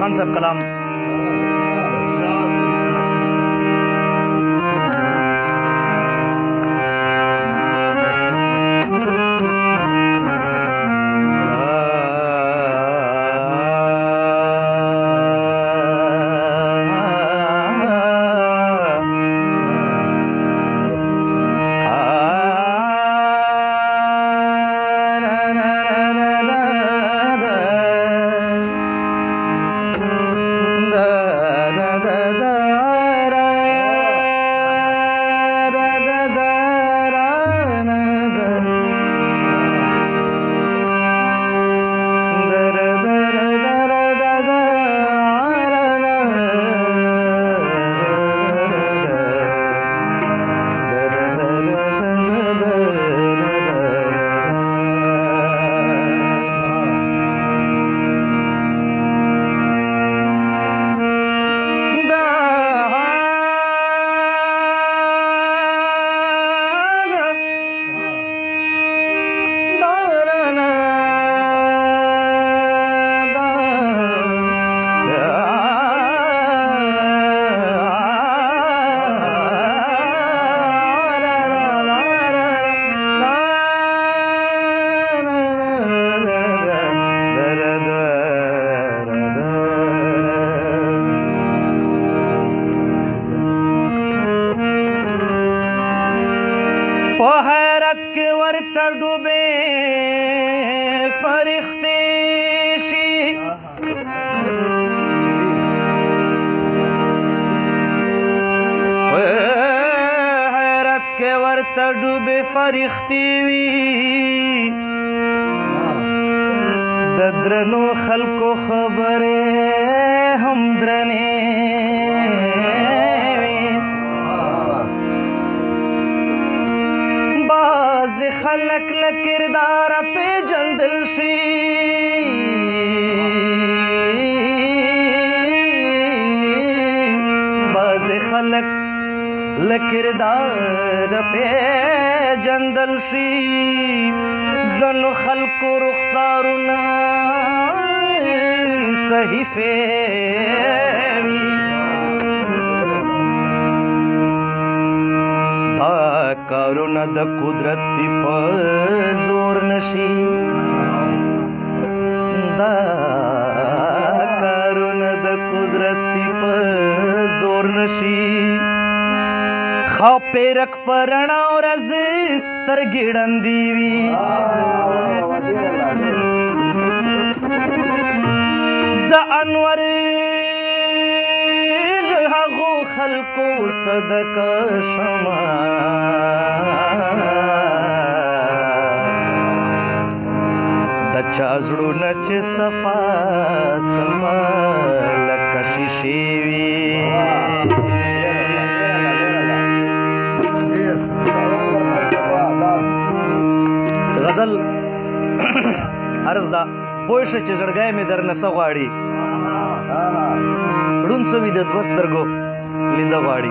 खान साहब कलाम। डूबे फरिश्ते शी हैरत के वर्त डूबे फरिश्ते वी दद्रनो खल्को खबरे हम द्रने खलक लकिरदार पे जंदल शी बाज खलक लकिरदार पे जंदल शी जन खल्को रुखसारुना सहीफे कारुन द कुदरती जोर नशी दा कारुन द कुदरती जोर नशी खापे रख परणा और अजिस्तर गिड़न दीवी ज अनवर खल्को सदका शमा दच्चा जड़ू नच सफा समा लकशी शेवी गजल अर्ज दा पोश च जड़गाय में दर न सवाड़ी ढूंढ सवी द द्वस्तरगो लिंदा वाड़ी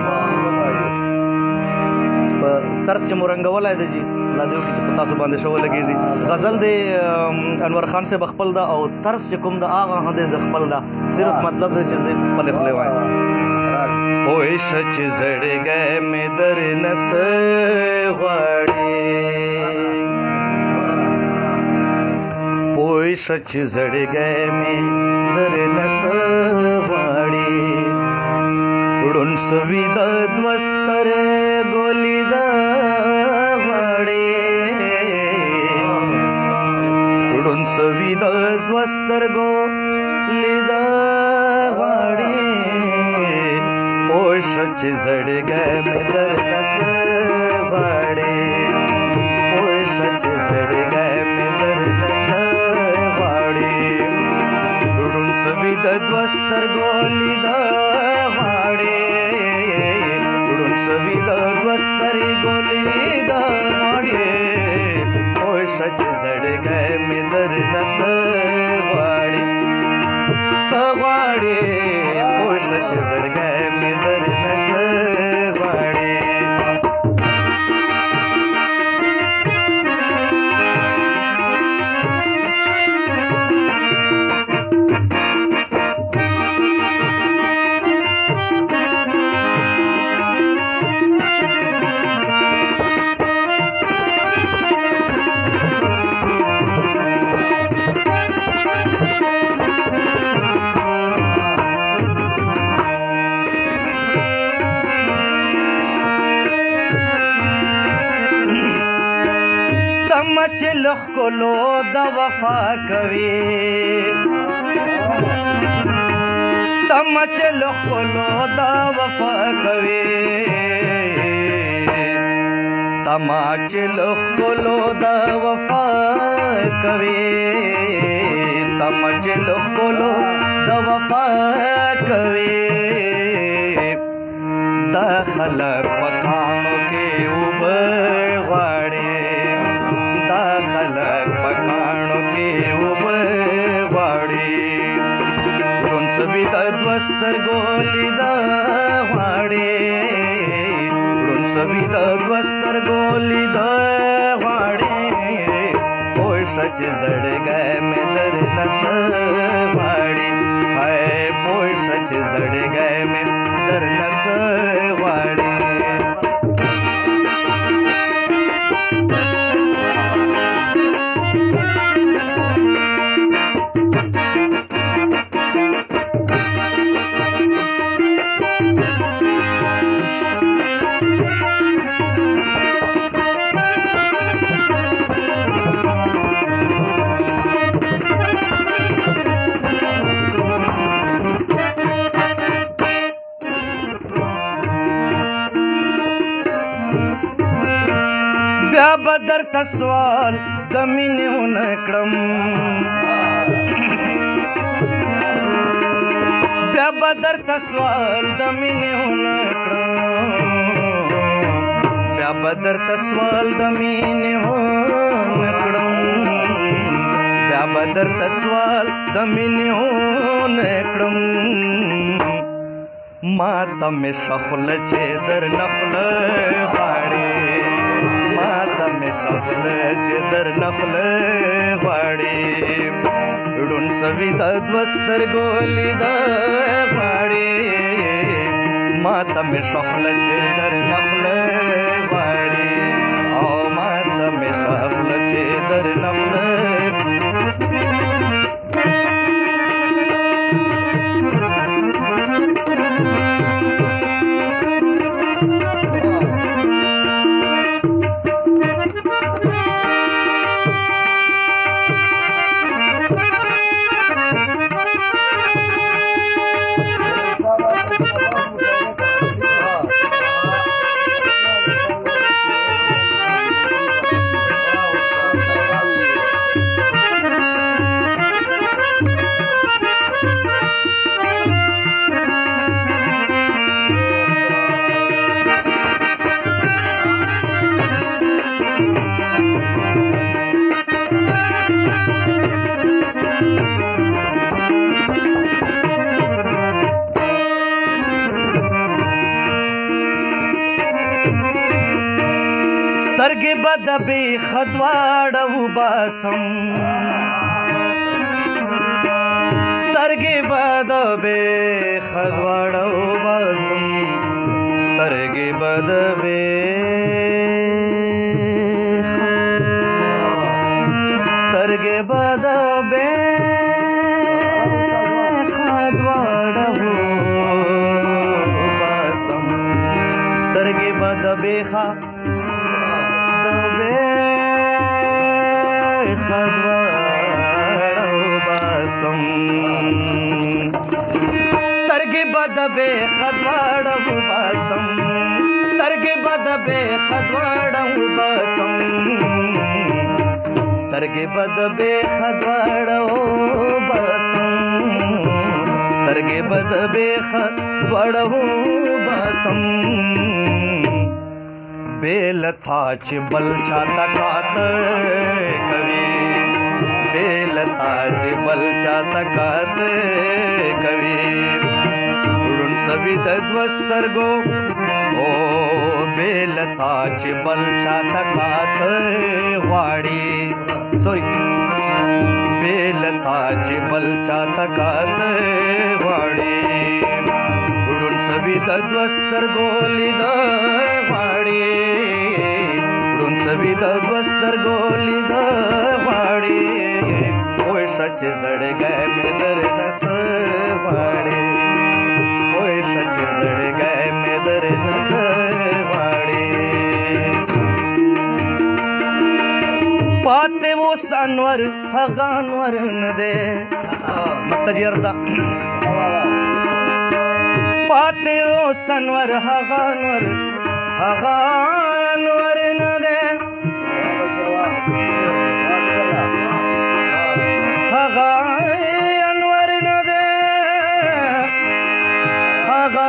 तरस च मुरंगवला है जी ला देव की पता सो बांधे शो लगी जी गजल दे अनवर खान से बखपल दा और तरस च कुम दा आगा हदे दखपल दा सिर्फ मतलब दे चीज़ पले फले वाए ओए सच जड़ गए में दर नस वाड़ी ओए सच जड़ गए में दर नस वाड़ी उड़न सविद द्वस्तर गोलिदा वाड़े उड़न सविद द्वस्तर गोलिदा वाड़े ओ सच जड़ गए में दरकस वाड़े ओ सच जड़ गए में दरकस वाड़े उड़न सविद द्वस्तर गोलिदा सविदा द्वस्तरी गोलीदा वाड़े ओ सच जड़ गए में दर नस वाड़े सवाड़े ओ सच जड़ गए में दर नस वाड़े لخلو د وفا کوي تم چې لخلو د وفا کوي تم چې لخلو د وفا کوي تم چې لخلو د وفا کوي د خلک پکانو کې اوبه غواړي د خلک پکانو کې اوبه غواړي ړوند سوي د دوه سترګو لیده غواړي ړوند سوي د دوه سترګو لیده غواړي پوه شه چې زړګی مې درنه څه غواړي هی پوه شه چې زړګی مې درنه څه غواړي بیا به درته سوال د مینې ونه کړم بیا به درته سوال د مینې ونه کړم بیا به درته سوال د مینې ونه کړم بیا به درته سوال د مینې ونه کړم ما ته مې شخله چې درنه خوله غواړي ما ته مې شخله چې درنه خوله غواړي ړوند سوي د دوه سترګو لیده غواړي ما ته مې شخله چې درنه خوله غواړي او ما ته مې شخله چې درنه خوله سترګې به د بیخه دواړه وباسم سترګې به د بیخه دواړه وباسم سترګې به د بیخه سترګې به د بیخه دواړه وباسم سترګې به د بیخه سترګې به د بیخه دواړه وباسم سترګې به د بیخه دواړه وباسم سترګې به د بیخه دواړه وباسم سترګې به د بیخه دواړه وباسم بې له تا چې بل چاته کاته کوي بې له تا چې بل چاته کاته کوي ړوند سوي د دوه سترګو او بې له تا چې بل چاته کاته غواړي بې له تا چې بل چاته کاته غواړي ړوند سوي د دوه سترګو لیده غواړي ړوند سوي د دوه سترګو لیده غواړي پوه شه چې زړګی مې درنه څه غواړي پوه شه چې زړګی مې درنه څه غواړي پاتې و अनवर हगा अनवर न दे मत जर्दा पाते ओ सनवर हगा अनवर न दे हगा अनवर न दे हगा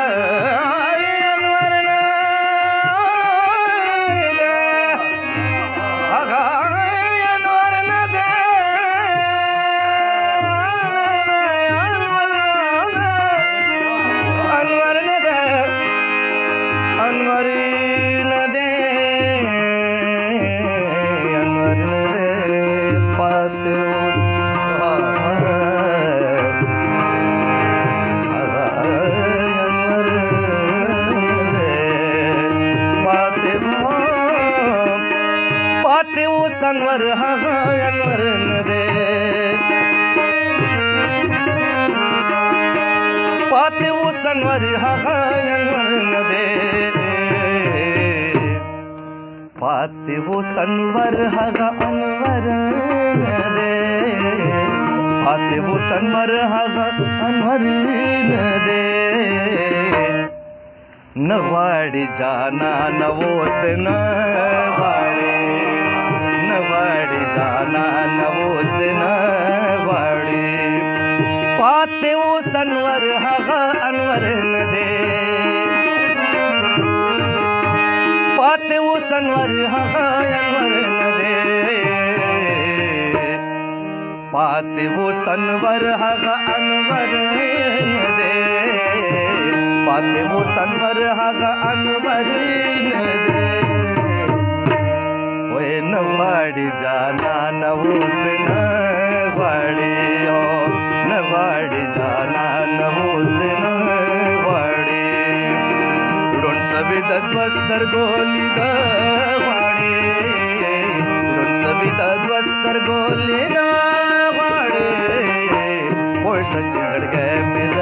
सनवर हगा अनवर न दे पाते वो सनवर हगा अनवर न दे पाते वो सनवर हगा अनवर न दे पाते वो सनवर हगा अनवर न दे नवाड़ी जाना नवोस्त नवाड़ी नवाड़ी जाना नवोस नवाड़ी पाते वो सनवर हगा अनवर न दे पाते वो सनवर हगा अनवर न दे पाते वो सनवर हगा अनवर न दे पाते वो सनवर हगा अनवर न दे नवाड़ी जाना नवोस नवाड़ी ओ नवाड़ी जाना नवोस नवाड़ी उड़न सभी दद्वस्तर गोली दवाड़ी उड़न सभी दद्वस्तर गोली दवाड़ी पोष चिंगड़ गए